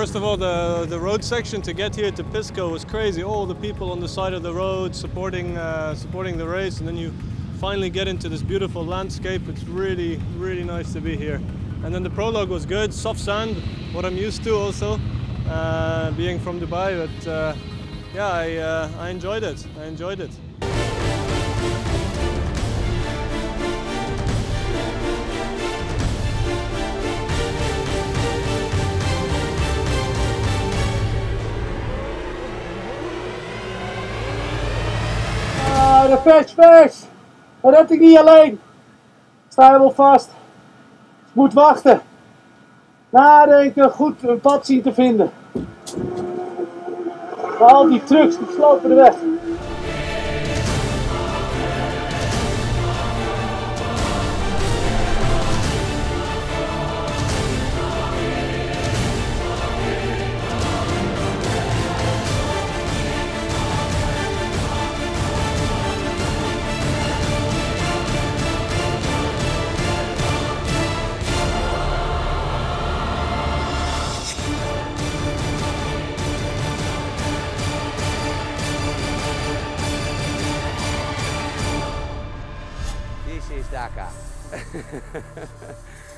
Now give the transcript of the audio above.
first of all, the road section to get here to Pisco was crazy. All the people on the side of the road supporting the race, and then you finally get into this beautiful landscape. It's really, really nice to be here. And then the prologue was good, soft sand, what I'm used to also, being from Dubai. But yeah, I enjoyed it. I enjoyed it. De vers. Dat red ik niet alleen. Ik sta helemaal vast. Ik moet wachten. Nadenken, goed een pad zien te vinden. Maar al die trucks die slopen de weg. This is Dakar.